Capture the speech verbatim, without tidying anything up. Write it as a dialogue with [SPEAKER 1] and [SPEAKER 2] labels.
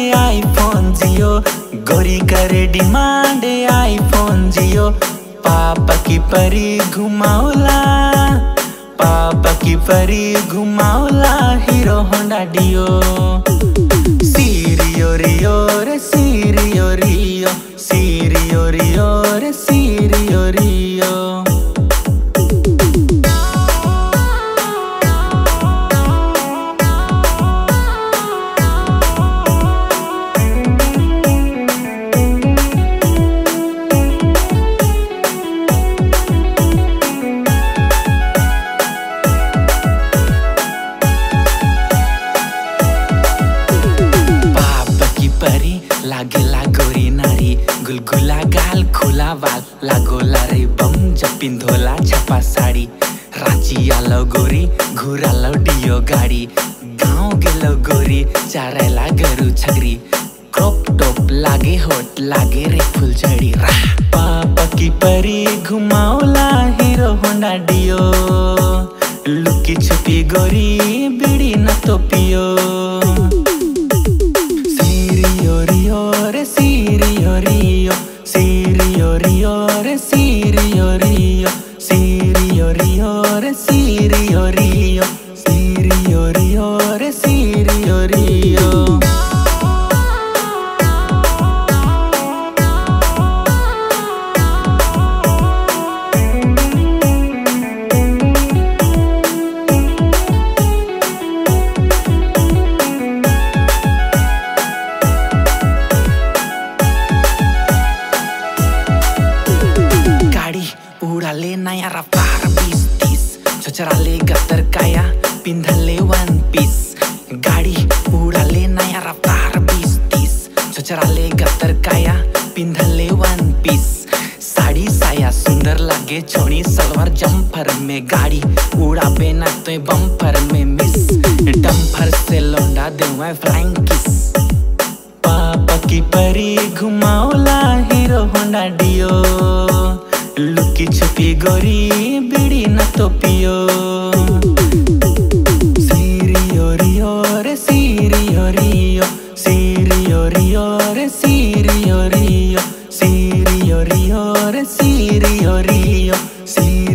[SPEAKER 1] IPhone जियो, गोरी करे demand iPhone जियो। पापा की परी घुमाओला, पापा की परी घुमाओला हीरो होंडा डियो। सीरियो रियो रे सीरियो रियो, सीरियो रियो रे सीरियो रियो। परी लागेला गोरी नारी, गुलगुला गाल खुला वाल लागोला रे बम जब पिंधोला छपा साड़ी। रांची आलो गोरी घुरालो डियो गाड़ी, गाँव गेलो गोरी चारेला गरु छगरी। क्रॉप टॉप लागे होट लागे रे फुलझड़ी। पापा की परी घुमाओला हीरो होंडा डियो, लुकी छुपी गोरी बीड़ी न तो पियो। सीरियो रियो रे सीरियो रियो, सीरियो रियो रे सीरियो रियो, सीरियो रियो रे सीरियो रियो, सीरियो रियो रे सीरियो रियो। उड़ाले नया रफ्तार बीस तीस, छचराले गतर काया पिंधले वन पीस। गाड़ी उड़ाले नया रफ्तार बीस तीस, छचराले गतर काया पिंधले वन पीस। साड़ी साया सुंदर लागे छोड़ी सलवार जम्फर में, गाड़ी उड़ाबे ना तो बम्फर में मिस। डम्फर से लौंडा दूं फ्लाइंग किस। पापा की परी घुमाओला हीरो होंडा डियो, लुकी छुपी गोरी बीड़ी न तो पियो। सीरियो रियो रे सीरियो रियो, सीरियो रियो रे सीरियो रियो, सीरियो रियो रे सीरियो रियो, सीरियो